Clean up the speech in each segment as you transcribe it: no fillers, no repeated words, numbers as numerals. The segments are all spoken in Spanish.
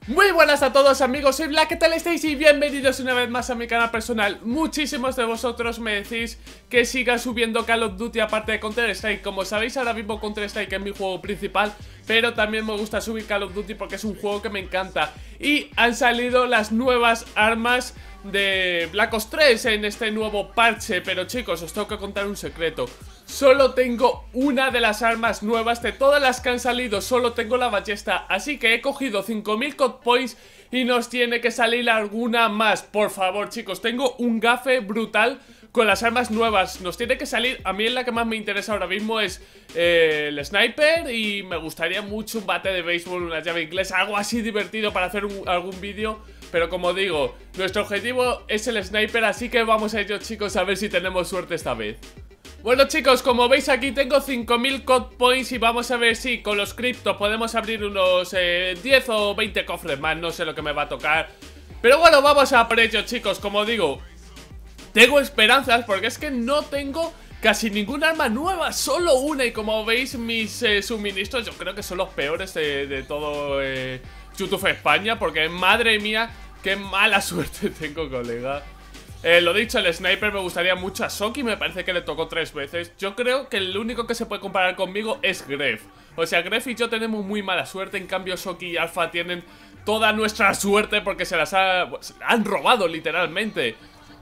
Muy buenas a todos amigos, soy Black, ¿qué tal estáis? Y bienvenidos una vez más a mi canal personal. Muchísimos de vosotros me decís que siga subiendo Call of Duty aparte de Counter Strike. Como sabéis, ahora mismo Counter Strike es mi juego principal, pero también me gusta subir Call of Duty porque es un juego que me encanta. Y han salido las nuevas armas de Black Ops 3 en este nuevo parche. Pero chicos, os tengo que contar un secreto. Solo tengo una de las armas nuevas. De todas las que han salido, solo tengo la ballesta. Así que he cogido 5000 COD Points y nos tiene que salir alguna más. Por favor, chicos, tengo un gafe brutal con las armas nuevas. Nos tiene que salir, a mí la que más me interesa ahora mismo es el sniper. Y me gustaría mucho un bate de béisbol, una llave inglesa, algo así divertido para hacer algún vídeo. Pero como digo, nuestro objetivo es el sniper, así que vamos a ello, chicos, a ver si tenemos suerte esta vez. Bueno, chicos, como veis aquí tengo 5000 COD Points y vamos a ver si con los criptos podemos abrir unos 10 o 20 cofres más, no sé lo que me va a tocar. Pero bueno, vamos a por ello, chicos. Como digo, tengo esperanzas porque es que no tengo casi ninguna arma nueva, solo una. Y como veis, mis suministros yo creo que son los peores de todo YouTube España, porque madre mía, qué mala suerte tengo, colega. Lo dicho, el sniper me gustaría mucho a Soki, me parece que le tocó 3 veces. Yo creo que el único que se puede comparar conmigo es Gref. O sea, Gref y yo tenemos muy mala suerte, en cambio Soki y Alpha tienen toda nuestra suerte porque se la han robado literalmente.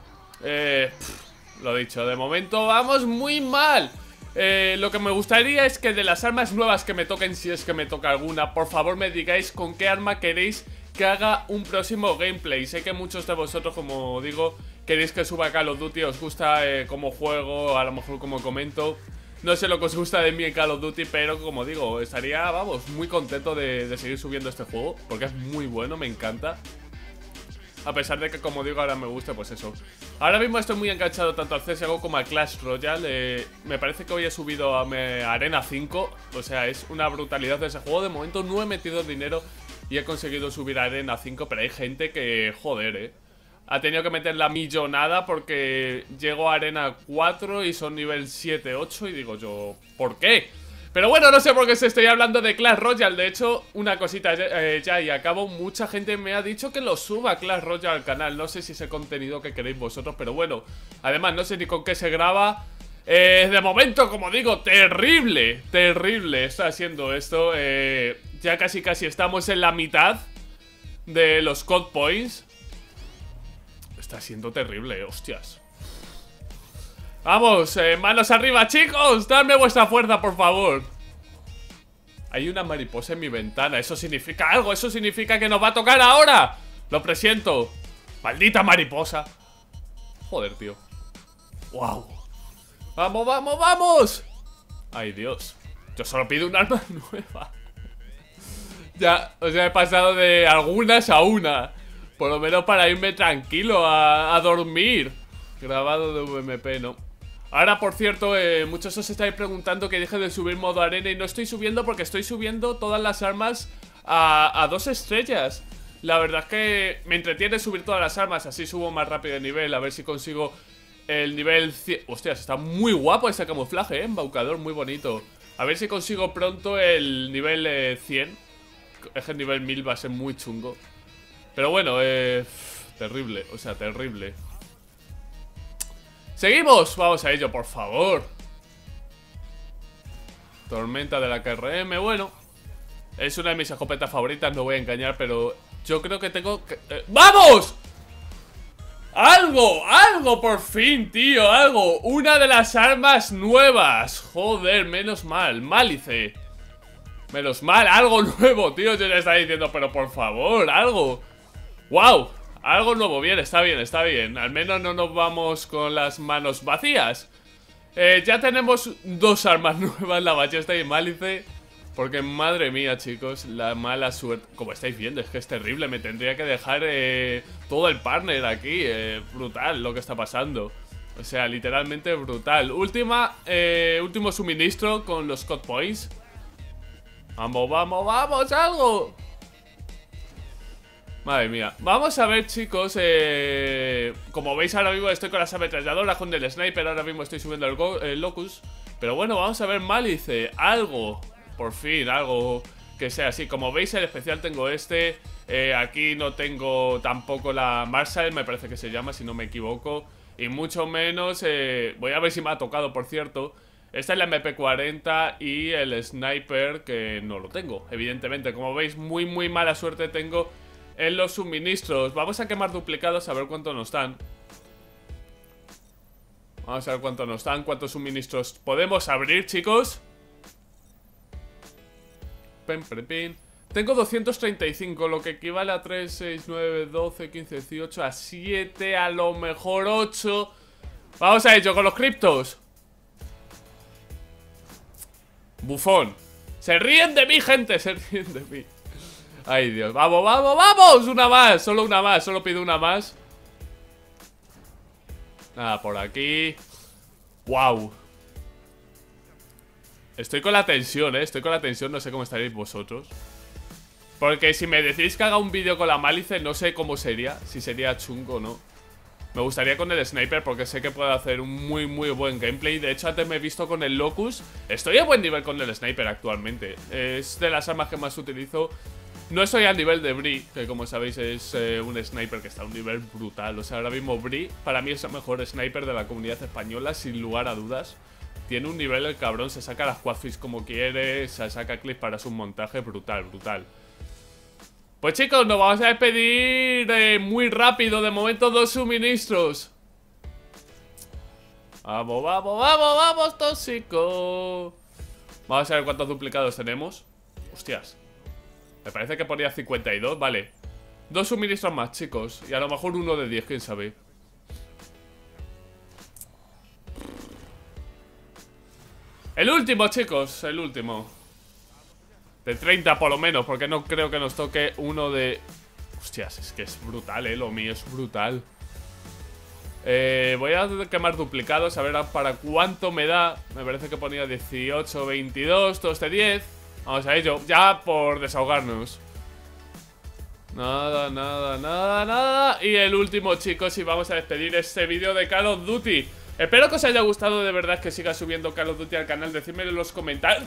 Lo dicho, de momento vamos muy mal. Lo que me gustaría es que de las armas nuevas que me toquen, si es que me toca alguna, por favor me digáis con qué arma queréis que haga un próximo gameplay. Sé que muchos de vosotros, como digo, queréis que suba Call of Duty, os gusta como juego, a lo mejor como comento. No sé lo que os gusta de mí en Call of Duty, pero como digo, estaría, vamos, muy contento de seguir subiendo este juego, porque es muy bueno, me encanta. A pesar de que, como digo, ahora me gusta, pues eso. Ahora mismo estoy muy enganchado tanto al CSGO como al Clash Royale. Me parece que hoy he subido a Arena 5. O sea, es una brutalidad de ese juego. De momento no he metido dinero y he conseguido subir a Arena 5, pero hay gente que, joder, ha tenido que meter la millonada porque llego a Arena 4 y son nivel 7, 8 y digo yo, ¿por qué? Pero bueno, no sé por qué se estoy hablando de Clash Royale. De hecho, una cosita ya y acabo. Mucha gente me ha dicho que lo suba Clash Royale al canal. No sé si es el contenido que queréis vosotros, pero bueno. Además, no sé ni con qué se graba. De momento, como digo, terrible, terrible está siendo esto. Ya casi estamos en la mitad de los COD Points. Está siendo terrible, hostias. Vamos, manos arriba, chicos. Dadme vuestra fuerza, por favor. Hay una mariposa en mi ventana. Eso significa algo. Eso significa que nos va a tocar ahora. Lo presiento. Maldita mariposa. Joder, tío. Wow. Vamos, vamos, vamos. Ay, Dios. Yo solo pido un arma nueva. Ya, o sea, he pasado de algunas a una. Por lo menos para irme tranquilo a dormir. Grabado de VMP, ¿no? Ahora, por cierto, muchos os estáis preguntando que deje de subir modo arena. Y no estoy subiendo porque estoy subiendo todas las armas a 2 estrellas. La verdad es que me entretiene subir todas las armas. Así subo más rápido de nivel. A ver si consigo el nivel 100. Hostias, está muy guapo ese camuflaje, embaucador, muy bonito. A ver si consigo pronto el nivel 100. Es que el nivel 1000 va a ser muy chungo. Pero bueno, terrible, o sea, terrible. ¡Seguimos! Vamos a ello, por favor. Tormenta de la KRM, bueno. Es una de mis escopetas favoritas, no voy a engañar, pero yo creo que tengo que... ¡Vamos! ¡Algo! ¡Algo por fin, tío! ¡Algo! Una de las armas nuevas. Joder, menos mal. Málice. Menos mal, algo nuevo, tío. Yo ya estaba diciendo, pero por favor, algo. ¡Wow! Algo nuevo, bien, está bien, está bien. Al menos no nos vamos con las manos vacías. Ya tenemos 2 armas nuevas, la ballesta y el málice. Porque madre mía, chicos, la mala suerte. Como estáis viendo, es que es terrible. Me tendría que dejar todo el partner aquí. Brutal lo que está pasando. O sea, literalmente brutal. Último suministro con los COD Points. Vamos, vamos, vamos, algo. Madre mía, vamos a ver, chicos. Como veis ahora mismo estoy con las ametralladoras, con el sniper. Ahora mismo estoy subiendo el locus. Pero bueno, vamos a ver Málice. Algo, por fin, algo que sea así. Como veis, el especial tengo este. Aquí no tengo tampoco la Marshall, me parece que se llama, si no me equivoco. Y mucho menos, voy a ver si me ha tocado, por cierto. Esta es la MP40 y el Sniper, que no lo tengo, evidentemente. Como veis, muy mala suerte tengo en los suministros. Vamos a quemar duplicados a ver cuánto nos dan. Vamos a ver cuánto nos dan, cuántos suministros podemos abrir, chicos. Tengo 235, lo que equivale a 3, 6, 9, 12, 15, 18, a 7, a lo mejor 8. Vamos a ello con los criptos. Bufón. Se ríen de mí, gente, se ríen de mí. Ay, Dios, vamos, vamos, vamos. Una más, solo una más, solo pido una más. Nada, por aquí. Wow. Estoy con la tensión, estoy con la tensión, no sé cómo estaréis vosotros. Porque si me decís que haga un vídeo con la Malice, no sé cómo sería, si sería chungo o no. Me gustaría con el Sniper porque sé que puedo hacer un muy buen gameplay. De hecho, antes me he visto con el Locus. Estoy a buen nivel con el Sniper actualmente. Es de las armas que más utilizo. No estoy al nivel de Bri, que como sabéis es un Sniper que está a un nivel brutal. O sea, ahora mismo Bri para mí es el mejor Sniper de la comunidad española, sin lugar a dudas. Tiene un nivel el cabrón, se saca las quadfis como quiere, se saca clips para su montaje, brutal. Pues chicos, nos vamos a despedir muy rápido. De momento 2 suministros. Vamos, tóxico. Vamos a ver cuántos duplicados tenemos. Hostias, me parece que ponía 52, vale. 2 suministros más, chicos. Y a lo mejor uno de 10, quién sabe. El último, chicos, el último. De 30 por lo menos, porque no creo que nos toque uno de... Hostias, es que es brutal, lo mío es brutal. Voy a quemar duplicados, a ver para cuánto me da. Me parece que ponía 18, 22, todos de 10. Vamos a ello, ya por desahogarnos. Nada. Y el último, chicos, y vamos a despedir este vídeo de Call of Duty. Espero que os haya gustado, de verdad, que siga subiendo Call of Duty al canal. Decídmelo en los comentarios.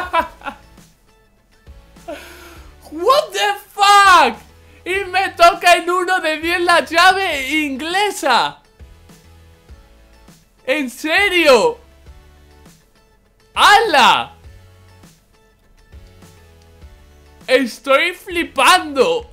What the fuck. Y me toca en 1 de 10 la llave inglesa. ¿En serio? ¡Hala! Estoy flipando.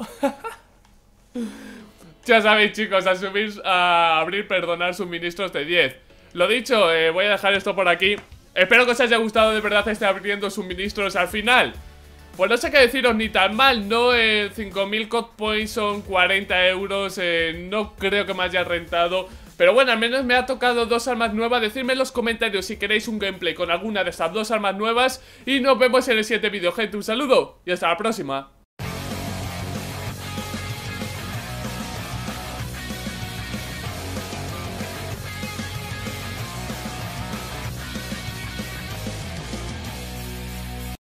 Ya sabéis, chicos, a abrir, perdonar, suministros de 10. Lo dicho, voy a dejar esto por aquí. Espero que os haya gustado, de verdad, abriendo suministros al final. Pues no sé qué deciros, ni tan mal, ¿no? 5000 COD Points son 40 euros, no creo que me haya rentado. Pero bueno, al menos me ha tocado 2 armas nuevas. Decidme en los comentarios si queréis un gameplay con alguna de estas 2 armas nuevas. Y nos vemos en el siguiente vídeo, gente. Un saludo y hasta la próxima.